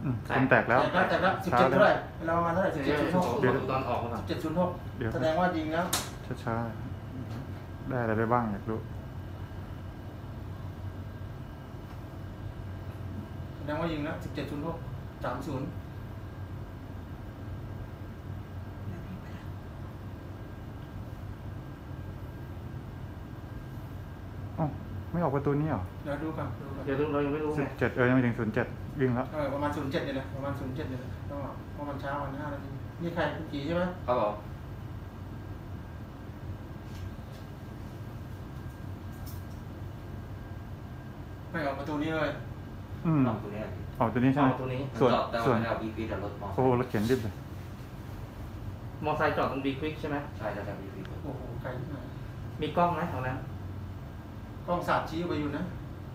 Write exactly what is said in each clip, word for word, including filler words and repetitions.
คนแตกแล้วแตกแล้วแตกแล้วสิบเจ็ดเท่าไหร่เราประมาณเท่าไหร่สิบเจ็ดศูนย์หกตอนออกมาสิบเจ็ดศูนย์หกแสดงว่ายิงแล้วช้าๆได้อะไรไปบ้างอยากรู้แสดงว่ายิงแล้วสิบเจ็ดศูนย์หกสามศูนย์อ๋อไม่ออกประตูนี้หรอเดี๋ยวดูกันเดี๋ยวเรายังไม่รู้สิบเจ็ดเออยังไม่ถึงศูนย์เจ็ดวิ่งแล้วเออประมาณศูนย์เจ็ดเนี่ยแหละประมาณศูนย์เจ็ดเนี่ยแหละต้องออกเพราะมันช้าวันห้านาทีนี่ใครคุณกี่ใช่ไหมครับผมไม่ออกประตูนี้เลยอืมออกตัวนี้ออกตัวนี้ใช่ไหมตัวนี้ส่วนส่วนบีบีแต่รถมอโอ้รถเข็นดิบเลยมอไซค์จอดตรงบีควิกใช่ไหมใช่ใช่บีควิกโอ้โหไกลที่ไหนมีกล้องไหมตรงนั้นกล้องสาดชี้ไปอยู่นะ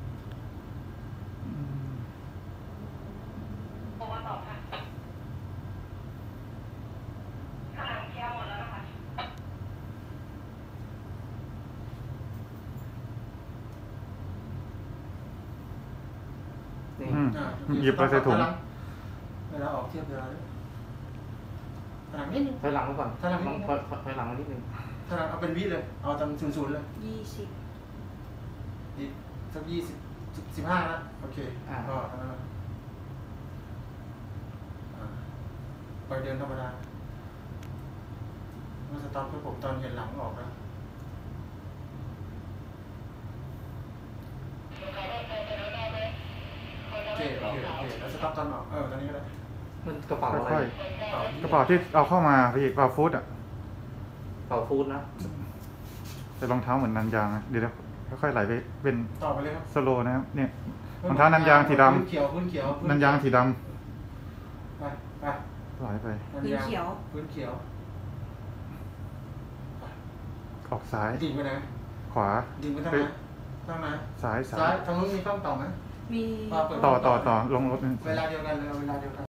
หยิบไปใส่ถุงเวลาออกเทียบเวลาถอยหลังนิดนึงถอยหลังมาก่อนถอยหลังถอยหลังมานิดนึงถอยหลังเอาเป็นวิเลยเอาตามศูนย์ศูนย์เลยยี่สิบอีกสักยี่สิบสิบห้านะโอเคก็เท่านั้นไปเดินธรรมดาเมื่อสตาร์ทเพื่อผมตอนเห็นหลังออกแล้วโอเคโอเคโอเคแล้วสต็อปตอนออกเออตอนนี้ก็ได้มันกระเป๋าอะไรกระเป๋าที่เอาเข้ามาพี่กระเป๋าฟู้ดอ่ะกระเป๋าฟู้ดนะแต่รองเท้าเหมือนนันยางนะเดี๋ยวค่อยๆไหลไปเป็นต่อไปเลยครับสโลนะครับเนี่ยรองเท้านันยางสีดำเขียวพื้นเขียวนันยางสีดำไปไปไหลไปพื้นเขียวพื้นเขียวออกซ้ายดิ่งไปไหนขวาดิ่งไปทางไหนทางไหนซ้ายซ้ายทางนู้นมีกล้องต่อไหมมีต่อต่อต่อลงรถเวลาเดียวกันเลยเวลาเดียวกัน